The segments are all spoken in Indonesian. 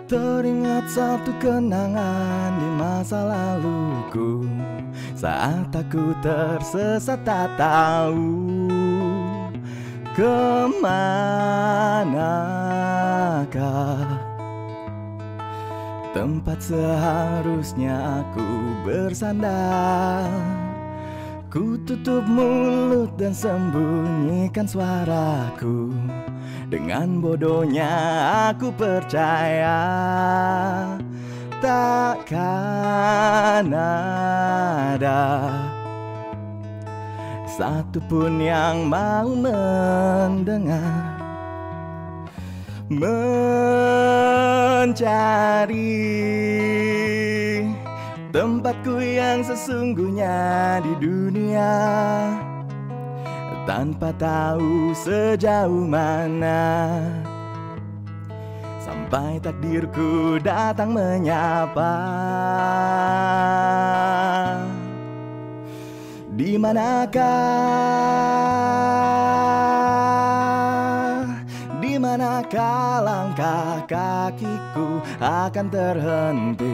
Teringat satu kenangan di masa laluku, saat aku tersesat tak tahu kemanakah tempat seharusnya aku bersandar. Ku tutup mulut dan sembunyikan suaraku. Dengan bodohnya aku percaya takkan ada satupun yang mau mendengar, mencari tempatku yang sesungguhnya di dunia, tanpa tahu sejauh mana sampai takdirku datang menyapa. Di manakah langkah kakiku akan terhenti?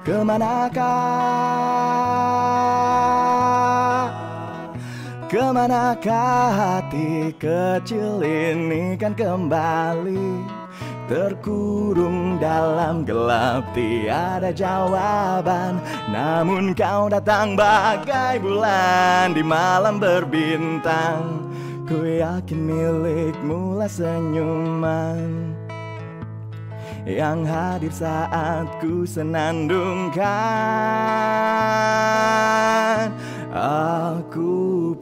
Kemanakah hati kecil ini kan kembali terkurung dalam gelap, tiada jawaban. Namun kau datang bagai bulan di malam berbintang. Ku yakin milikmu lah senyuman yang hadir saat ku senandungkan aku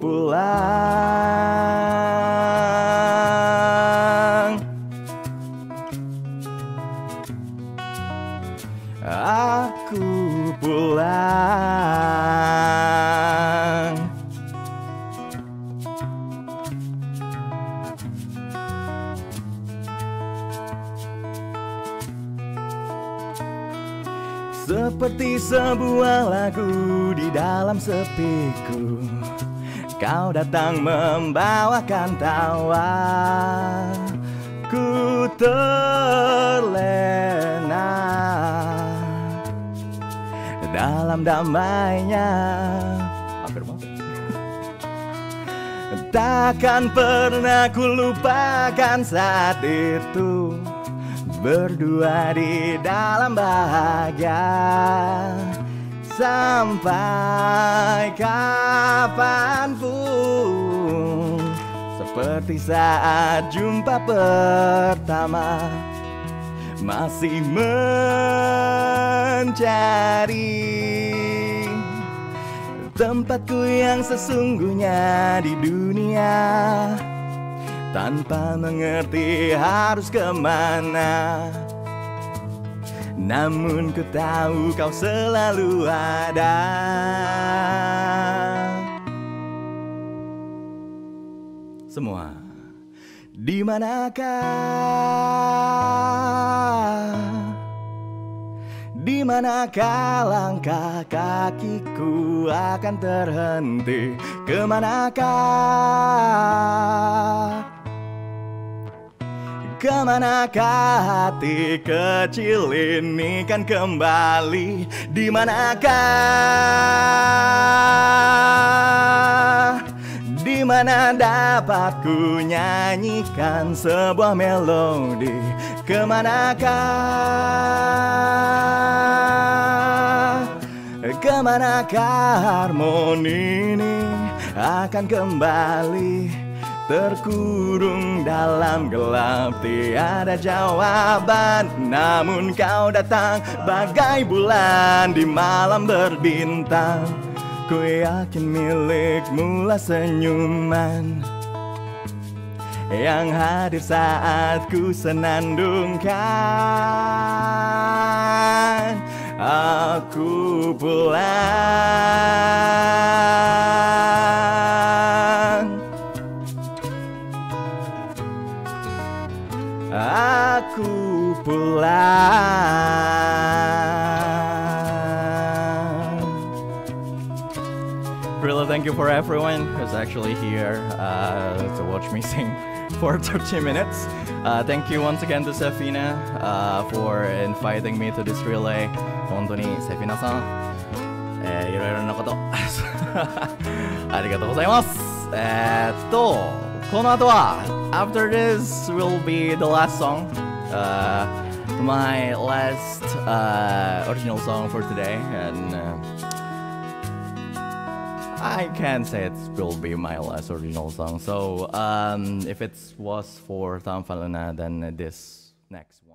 pulang. Aku pulang. Seperti sebuah lagu di dalam sepiku, kau datang membawakan tawa. Ku terlena dalam damainya. Takkan pernah ku lupakan saat itu, berdua di dalam bahagia. Sampai kapanpun, seperti saat jumpa pertama, masih mencari tempatku yang sesungguhnya di dunia, tanpa mengerti harus kemana. Namun ku tahu kau selalu ada. Semua. Di manakah langkah kakiku akan terhenti? Kemanakah hati kecil ini kan kembali? Di mana dapat ku nyanyikan sebuah melodi? Kemanakah harmoni ini akan kembali? Terkurung dalam gelap, tiada jawaban. Namun kau datang bagai bulan di malam berbintang. Ku yakin milikmu lah senyuman yang hadir saat ku senandungkan aku pulang. Aku pulang. Really thank you for everyone who's actually here to watch me sing for 30 minutes. Thank you once again to Sefina for inviting me to this relay. 本当にセフィナさん、いろいろなことありがとうございます。この後は After this will be the last song, my last original song for today, and I can't say it will be my last original song. So if it was for Tam Faluna, then this next one.